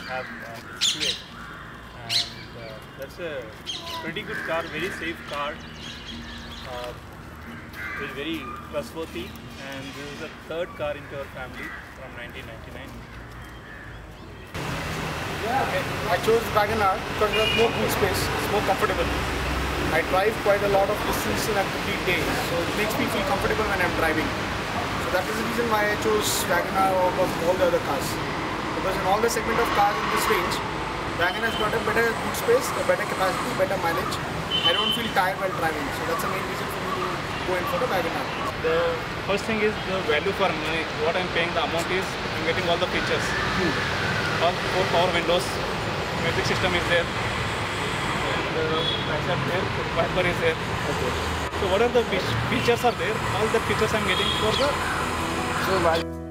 have this QA, and that's a pretty good car, very safe car, very trustworthy, and this is the third car into our family from 1999. I chose Wagon R because it has more boot space, it's more comfortable. I drive quite a lot of distance in a complete day, so it makes me feel comfortable when I'm driving. So that is the reason why I chose Wagon R over all the other cars. Because in all the segment of cars in this range, Wagon has got a better boot space, a better capacity, better mileage. I don't feel tired while driving, so that's the main reason for me to go in for the Wagon R. The first thing is the value for money. What I'm paying, the amount is I'm getting all the features. All 4 power windows, music system is there, and the there, wiper is there. Okay. So what are the features are there? All the features I'm getting for the. So